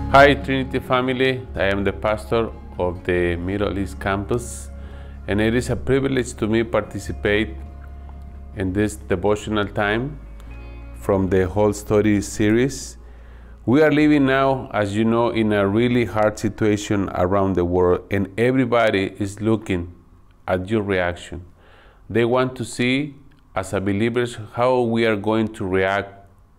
Hi Trinity family, I am the pastor of the Middle East campus, and it is a privilege to me participate in this devotional time from the whole story series. We are living now, as you know, in a really hard situation around the world, and everybody is looking at your reaction. They want to see, as a believers, how we are going to react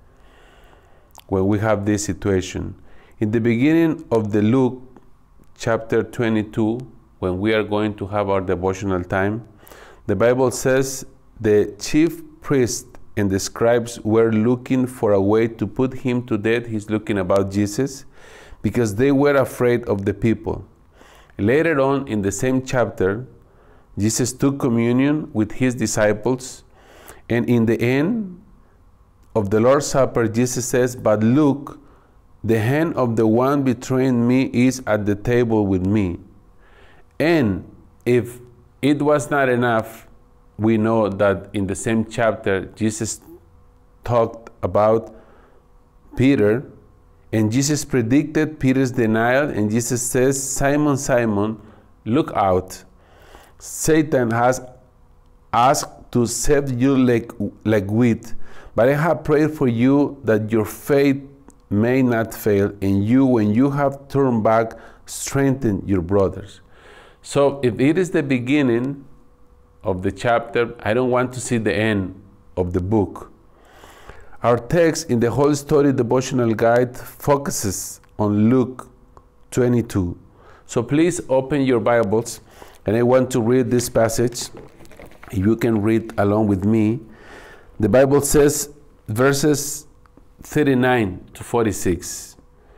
when we have this situation. In the beginning of the Luke chapter 22, when we are going to have our devotional time, the Bible says the chief priest and the scribes were looking for a way to put him to death. He's looking about Jesus, because they were afraid of the people. Later on in the same chapter, Jesus took communion with his disciples, and in the end of the Lord's Supper, Jesus says, "But look, the hand of the one betraying me is at the table with me." And if it was not enough, we know that in the same chapter, Jesus talked about Peter, and Jesus predicted Peter's denial, and Jesus says, "Simon, Simon, look out. Satan has asked to sift you like wheat, but I have prayed for you that your faith may not fail, and you, when you have turned back, strengthen your brothers." So if it is the beginning of the chapter, I don't want to see the end of the book. Our text in the whole story devotional guide focuses on Luke 22. So please open your Bibles, and I want to read this passage. You can read along with me. The Bible says, verses 39 to 46.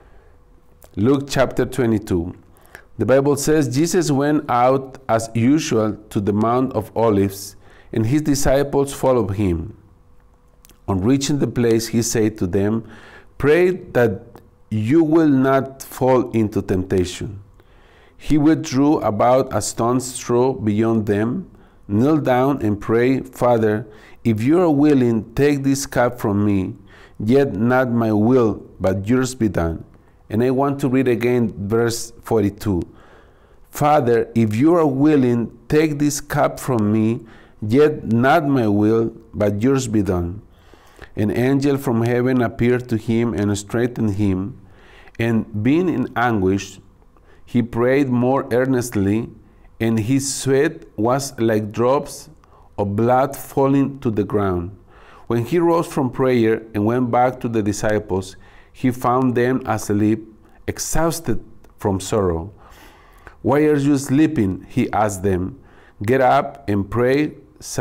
Luke chapter 22. The Bible says, Jesus went out as usual to the Mount of Olives, and his disciples followed him. On reaching the place, he said to them, "Pray that you will not fall into temptation." He withdrew about a stone's throw beyond them, knelt down and prayed, "Father, if you are willing, take this cup from me. Yet not my will, but yours be done." And I want to read again verse 42. "Father, if you are willing, take this cup from me, yet not my will, but yours be done." An angel from heaven appeared to him and strengthened him, and being in anguish, he prayed more earnestly, and his sweat was like drops of blood falling to the ground. When he rose from prayer and went back to the disciples, he found them asleep, exhausted from sorrow. "Why are you sleeping?" he asked them. "Get up and pray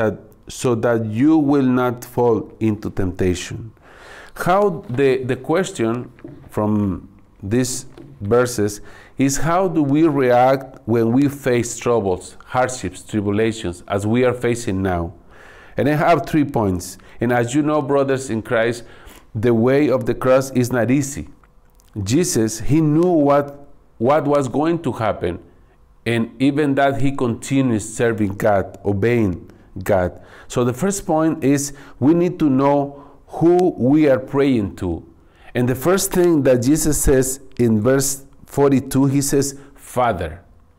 so that you will not fall into temptation." How the question from these verses is, how do we react when we face troubles, hardships, tribulations, as we are facing now? And I have 3 points. And as you know, brothers in Christ, the way of the cross is not easy. Jesus, he knew what was going to happen. And even that, he continues serving God, obeying God. So the first point is, we need to know who we are praying to. And the first thing that Jesus says in verse 42, he says, "Father."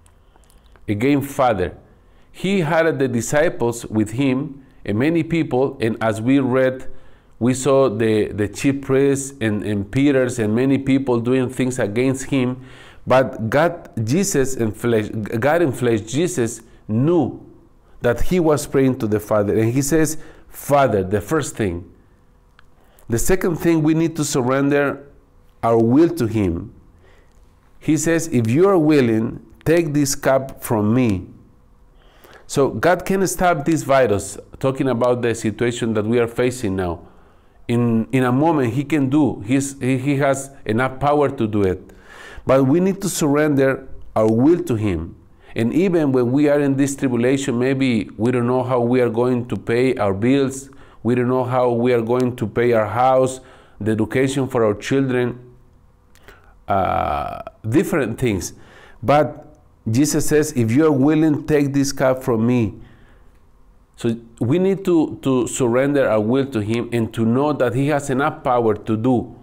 Again, Father. He had the disciples with him, and many people, and as we read, we saw the chief priests and Peter's and many people doing things against him. But God in flesh, Jesus knew that he was praying to the Father. And he says, "Father," the first thing. The second thing, we need to surrender our will to him. He says, "If you are willing, take this cup from me." So God can stop this virus, talking about the situation that we are facing now. In a moment, he can do. He has enough power to do it. But we need to surrender our will to him. And even when we are in this tribulation, maybe we don't know how we are going to pay our bills. We don't know how we are going to pay our house, the education for our children, different things. But Jesus says, "If you are willing, take this cup from me." So we need to surrender our will to him, and to know that he has enough power to do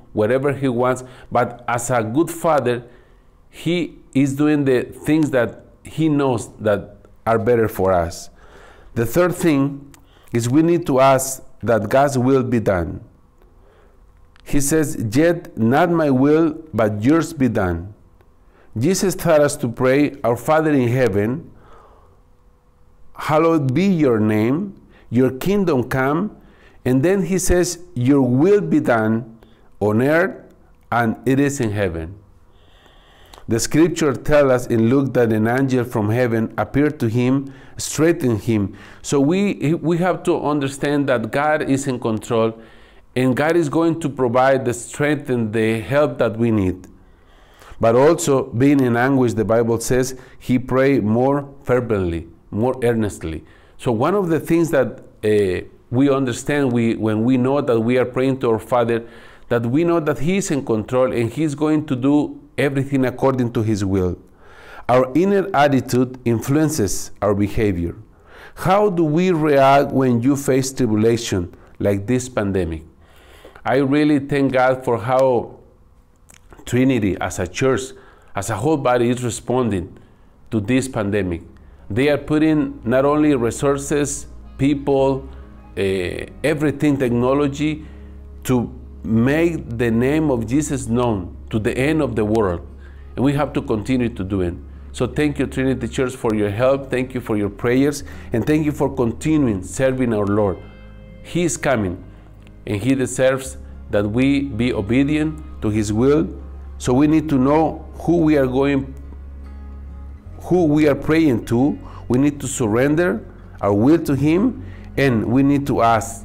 whatever He wants, but as a good Father, He is doing the things that He knows that are better for us. The third thing is we need to ask that God's will be done. He says, "Yet not my will, but yours be done." Jesus taught us to pray, "Our Father in heaven, hallowed be your name, your kingdom come," and then He says, "Your will be done on earth and it is in heaven." The scripture tells us in Luke that an angel from heaven appeared to him, strengthened him. So we have to understand that God is in control, and God is going to provide the strength and the help that we need. But also, being in anguish, the Bible says, he prayed more fervently, more earnestly. So one of the things that we understand when we know that we are praying to our Father, that we know that He is in control and He's going to do everything according to His will. Our inner attitude influences our behavior. How do we react when you face tribulation like this pandemic? I really thank God for how Trinity as a church, as a whole body, is responding to this pandemic. They are putting not only resources, people, everything, technology, to make the name of Jesus known to the end of the world. And we have to continue to do it. So thank you, Trinity Church, for your help. Thank you for your prayers. And thank you for continuing serving our Lord. He is coming, and He deserves that we be obedient to His will. So we need to know who we are praying to. We need to surrender our will to Him, and we need to ask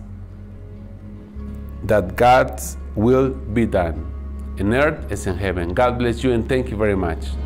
that God's will be done in earth as in heaven. God bless you, and thank you very much.